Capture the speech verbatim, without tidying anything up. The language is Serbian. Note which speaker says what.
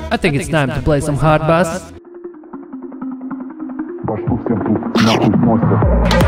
Speaker 1: I think it's time to play some hard bass.
Speaker 2: Башку всем тут нахуй сносят.